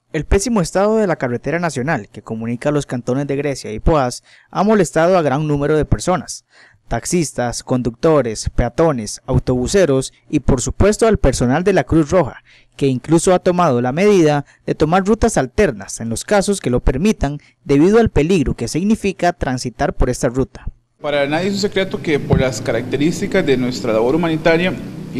El pésimo estado de la carretera nacional que comunica los cantones de Grecia y Poás ha molestado a gran número de personas, taxistas, conductores, peatones, autobuseros y por supuesto al personal de la Cruz Roja, que incluso ha tomado la medida de tomar rutas alternas en los casos que lo permitan debido al peligro que significa transitar por esta ruta. Para nadie es un secreto que por las características de nuestra labor humanitaria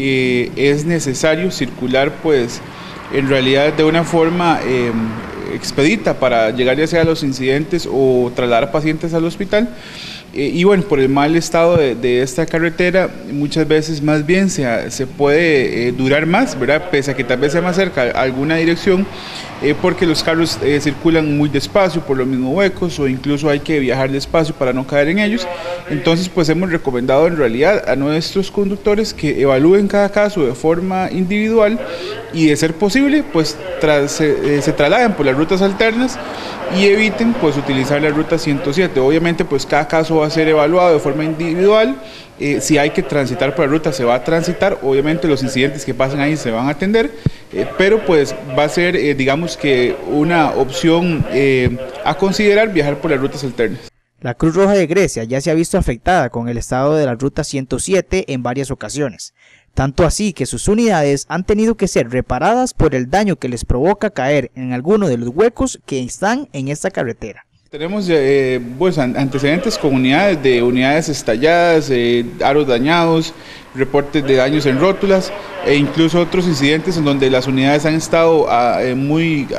es necesario circular pues en realidad de una forma expedita para llegar ya sea a los incidentes o trasladar pacientes al hospital. Y bueno, por el mal estado de esta carretera, muchas veces más bien se puede durar más, ¿verdad? Pese a que tal vez sea más cerca a alguna dirección, porque los carros circulan muy despacio por los mismos huecos o incluso hay que viajar despacio para no caer en ellos. Entonces pues hemos recomendado en realidad a nuestros conductores que evalúen cada caso de forma individual y de ser posible pues se trasladen por las rutas alternas y eviten pues utilizar la ruta 107. Obviamente pues cada caso va a ser evaluado de forma individual. Si hay que transitar por la ruta se va a transitar, obviamente los incidentes que pasen ahí se van a atender, pero pues va a ser digamos que una opción a considerar viajar por las rutas alternas. La Cruz Roja de Grecia ya se ha visto afectada con el estado de la ruta 107 en varias ocasiones, tanto así que sus unidades han tenido que ser reparadas por el daño que les provoca caer en alguno de los huecos que están en esta carretera. Tenemos pues, antecedentes con unidades estalladas, aros dañados, reportes de daños en rótulas e incluso otros incidentes en donde las unidades han estado muy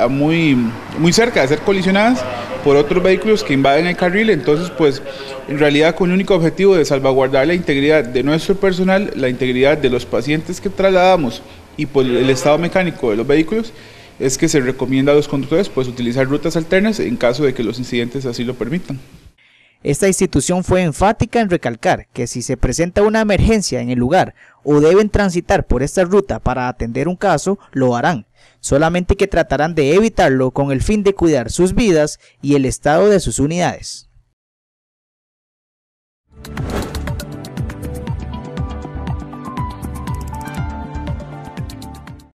cerca de ser colisionadas por otros vehículos que invaden el carril. Entonces pues en realidad con el único objetivo de salvaguardar la integridad de nuestro personal, la integridad de los pacientes que trasladamos y por el estado mecánico de los vehículos, es que se recomienda a los conductores pues utilizar rutas alternas en caso de que los incidentes así lo permitan. Esta institución fue enfática en recalcar que si se presenta una emergencia en el lugar o deben transitar por esta ruta para atender un caso, lo harán, solamente que tratarán de evitarlo con el fin de cuidar sus vidas y el estado de sus unidades.